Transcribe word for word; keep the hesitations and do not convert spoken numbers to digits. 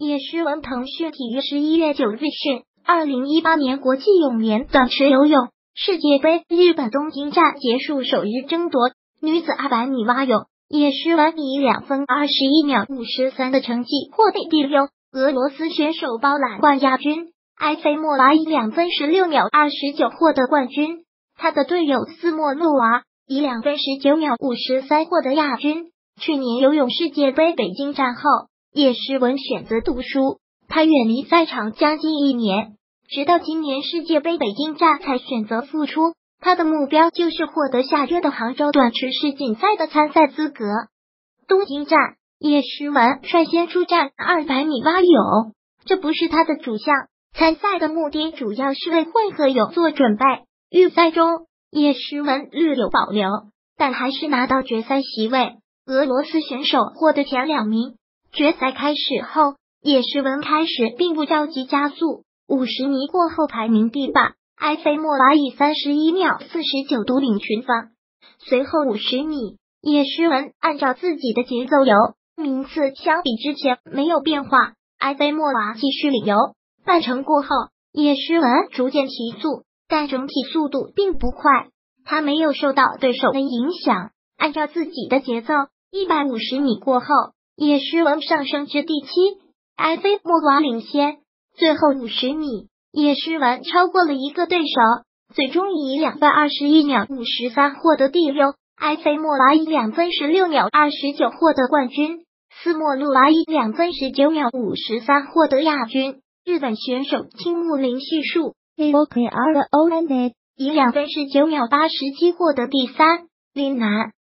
叶诗文腾讯体育十一月九日讯，二零一八年国际泳联短池游泳世界杯日本东京站结束首日争夺，女子二百米蛙泳，叶诗文以两分二十一秒五十三的成绩获得第六，俄罗斯选手包揽冠亚军，埃菲莫娃以两分十六秒二十九获得冠军，她的队友斯莫诺娃以两分十九秒五十三获得亚军。去年游泳世界杯北京站后，叶诗文选择读书，她远离赛场将近一年，直到今年世界杯北京站才选择复出。她的目标就是获得下月的杭州短池世锦赛的参赛资格。东京站，叶诗文率先出战二百米蛙泳，这不是她的主项，参赛的目的主要是为混合泳做准备。预赛中，叶诗文略有保留，但还是拿到决赛席位。俄罗斯选手获得前两名。决赛开始后，叶诗文开始并不着急加速，五十米过后排名第八，埃菲莫娃以三十一秒四十九独领群芳。随后五十米，叶诗文按照自己的节奏游，名次相比之前没有变化，埃菲莫娃继续领游。半程过后，叶诗文逐渐提速，但整体速度并不快，他没有受到对手的影响，按照自己的节奏，一百五十米过后，叶诗文上升至第七，埃菲莫娃领先。最后五十米，叶诗文超过了一个对手，最终以两分二十一秒五十三获得第六，埃菲莫娃以两分十六秒二十九获得冠军，斯莫诺娃以两分十九秒五十三获得亚军。日本选手青木林旭树 O K R O N 以两分十九秒八十七获得第三。林男